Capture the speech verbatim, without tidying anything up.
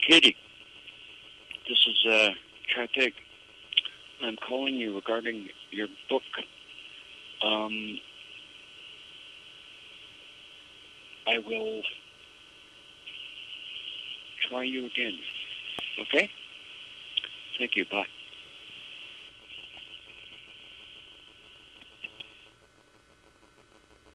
Katie, this is uh, Chipig. I'm calling you regarding your book. Um, I will try you again. Okay? Thank you. Bye.